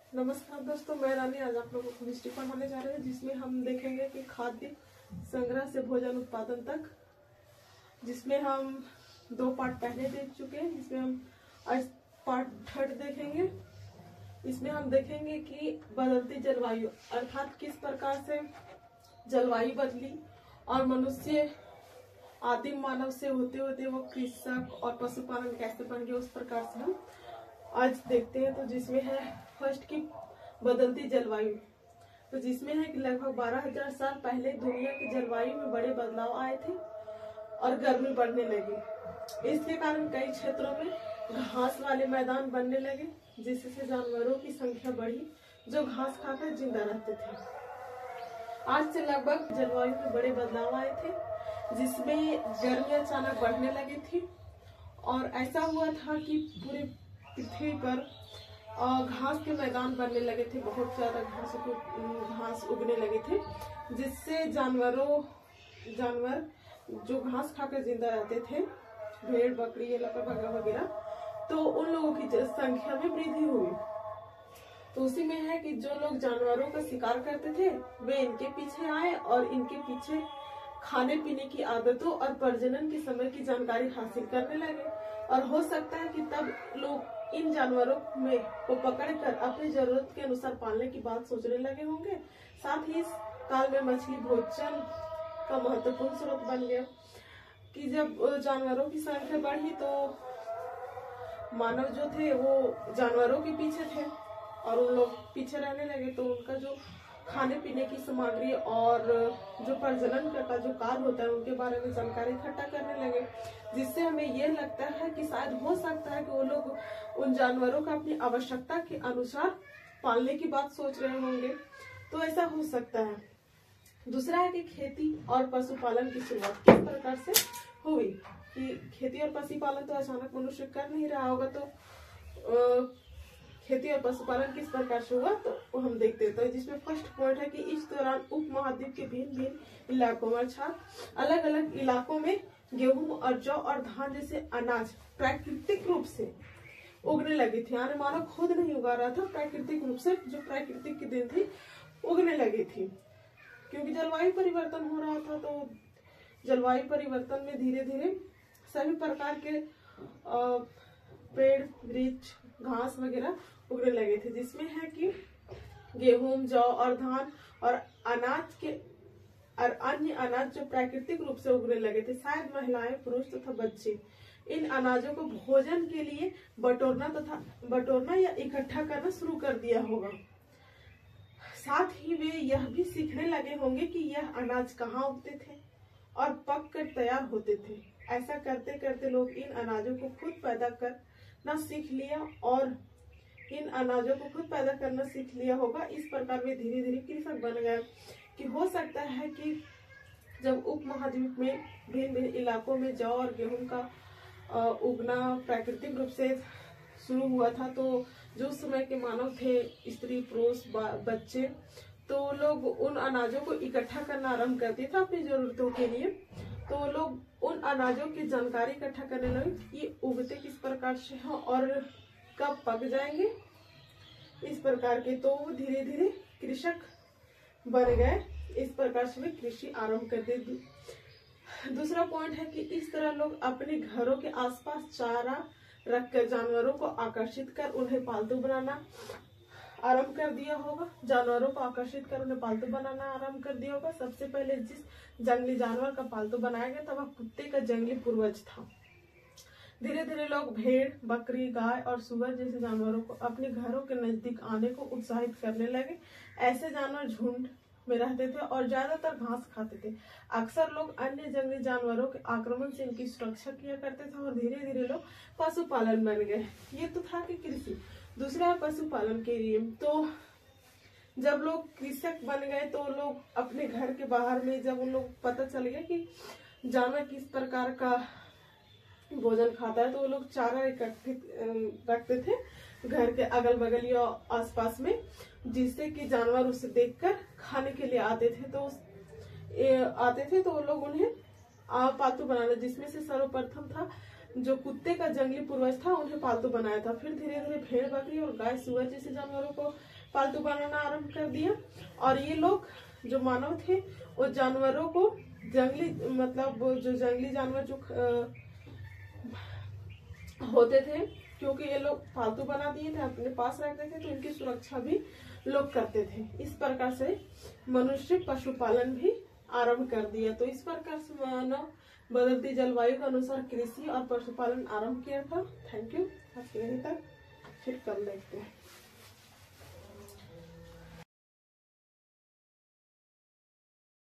नमस्कार दोस्तों, मैं रानी आज आप लोगों को हिस्ट्री पढ़ाने जा रहे हैं, जिसमें हम देखेंगे कि खाद्य संग्रह से भोजन उत्पादन तक, जिसमें हम 2 पार्ट पहले देख चुके हैं। जिसमें हम आज पार्ट 3 देखेंगे। इसमें हम देखेंगे कि बदलती जलवायु अर्थात किस प्रकार से जलवायु बदली और मनुष्य आदिम मानव से होते होते वो कृषक और पशुपालन कैसे बन गए, उस प्रकार से हम आज देखते हैं। तो जिसमें है फर्स्ट की बदलती जलवायु। तो जिसमें है कि लगभग 12,000 साल पहले दुनिया की जलवायु में बड़े बदलाव आए थे और गर्मी बढ़ने लगी। इसके कारण कई क्षेत्रों में घास वाले मैदान बनने लगे, जिससे जानवरों की संख्या बढ़ी जो घास खाकर जिंदा रहते थे। आज से लगभग जलवायु में बड़े बदलाव आए थे, जिसमें गर्मी अचानक बढ़ने लगी थी और ऐसा हुआ था कि पूरे पृथ्वी पर घास के मैदान बनने लगे थे। बहुत ज्यादा घास उगने लगे थे, जिससे जानवर जो घास खाकर जिंदा रहते थे, भेड़ बकरी वगैरह, तो उन लोगों की संख्या में वृद्धि हुई। तो उसी में है कि जो लोग जानवरों का शिकार करते थे वे इनके पीछे आए और इनके पीछे खाने पीने की आदतों और प्रजनन के समय की जानकारी हासिल करने लगे। और हो सकता है कि तब लोग इन जानवरों में को पकड़कर अपनी जरूरत के अनुसार पालने की बात सोचने लगे होंगे। साथ ही इस काल में मछली भोजन का महत्वपूर्ण स्रोत बन गया कि जब जानवरों की संख्या बढ़ी तो मानव जो थे वो जानवरों के पीछे थे और उन लोग पीछे रहने लगे। तो उनका जो खाने पीने की सामग्री और जो प्रजनन का जो कार्य होता है उनके बारे में जानकारी इकट्ठा करने लगे, जिससे हमें यह लगता है कि शायद हो सकता है कि वो लोग उन जानवरों का अपनी आवश्यकता के अनुसार पालने की बात सोच रहे होंगे। तो ऐसा हो सकता है। दूसरा है कि खेती और पशुपालन की शुरुआत किस प्रकार से हुई। कि खेती और पशुपालन तो अचानक मनुष्य कर नहीं रहा होगा, तो खेती और पशुपालन किस प्रकार से हुआ तो हम देखते हैं। तो जिसमें फर्स्ट पॉइंट है कि इस दौरान उपमहाद्वीप के भिन्न भिन्न इलाकों में अर्थात अलग अलग इलाकों में गेहूं और जौ और धान जैसे अनाज प्राकृतिक रूप से उगने लगी थी। यानी मानव खुद नहीं उगा रहा था, प्राकृतिक रूप से जो प्राकृतिक की देन थी उगने लगी थी। क्योंकि जलवायु परिवर्तन हो रहा था, तो जलवायु परिवर्तन में धीरे धीरे सभी प्रकार के पेड़ वृक्ष घास वगैरह उगने लगे थे। जिसमें है कि गेहूं जौ और धान और अनाज के और अन्य अनाज जो प्राकृतिक रूप से उगने लगे थे। शायद महिलाएं पुरुष तथा बच्चे इन अनाजों को भोजन के लिए बटोरना या इकट्ठा करना शुरू कर दिया होगा। साथ ही वे यह भी सीखने लगे होंगे कि यह अनाज कहाँ उगते थे और पक कर तैयार होते थे। ऐसा करते करते लोग इन अनाजों को खुद पैदा करना सीख लिया और इन अनाजों को खुद पैदा करना सीख लिया होगा। इस प्रकार वे धीरे धीरे कृषक बन गए। कि हो सकता है कि जब उपमहाद्वीप में भिन्न भिन्न इलाकों में जौ और गेहूं का उगना प्राकृतिक रूप से शुरू हुआ था, तो जो समय के मानव थे, स्त्री पुरुष बच्चे, तो लोग उन अनाजों को इकट्ठा करना आरंभ करते थे अपनी जरूरतों के लिए। तो लोग उन अनाजों की जानकारी इकट्ठा करने लगे, ये उगते किस प्रकार से हैं और कब पक जाएंगे, इस प्रकार के। तो वो धीरे धीरे कृषक बन गए। इस प्रकार से वे कृषि आरंभ कर दी। दूसरा पॉइंट है कि इस तरह लोग अपने घरों के आसपास चारा रखकर जानवरों को आकर्षित कर उन्हें पालतू बनाना आरंभ कर दिया होगा। जानवरों को आकर्षित कर उन्हें पालतू बनाना आरंभ कर दिया होगा। सबसे पहले जिस जंगली जानवर का पालतू बनाया गया था वह कुत्ते का जंगली पूर्वज था। धीरे धीरे लोग भेड़ बकरी गाय और सुअर जैसे जानवरों को अपने घरों के नजदीक आने को उत्साहित करने लगे। ऐसे जानवर झुंड में रहते थे और ज्यादातर घास खाते थे। अक्सर लोग अन्य जंगली जानवरों के आक्रमण से इनकी सुरक्षा किया करते थे और धीरे धीरे लोग पशुपालन बन गए। ये तो था कि कृषि। दूसरा है पशुपालन के लिए। तो जब लोग कृषक बन गए तो लोग अपने घर के बाहर में जब उन लोग पता चल गया कि जानवर किस प्रकार का भोजन खाता है, तो वो लोग चारा इकट्ठित रखते थे घर के अगल बगल या आसपास में, जिससे कि जानवर उसे देखकर खाने के लिए आते थे। तो वो लोग उन्हें पालतू बनाना, जिसमें से सर्वप्रथम था जो कुत्ते का जंगली पूर्वज था, उन्हें पालतू बनाया था। फिर धीरे धीरे भेड़ बकरी और गाय सुअर जैसे जानवरों को पालतू बनाना आरंभ कर दिया। और ये लोग जो मानव थे वो जानवरों को जंगली मतलब वो जो जंगली जानवर जो होते थे, क्योंकि ये लोग पालतू बना दिए थे, अपने पास रखते थे, तो इनकी सुरक्षा भी लोग करते थे। इस प्रकार से मनुष्य पशुपालन भी आरंभ कर दिया। तो इस प्रकार से मानव बदलती जलवायु के अनुसार कृषि और पशुपालन आरंभ किया था। Thank you. आज के यहीं तक, फिर कल देखते हैं।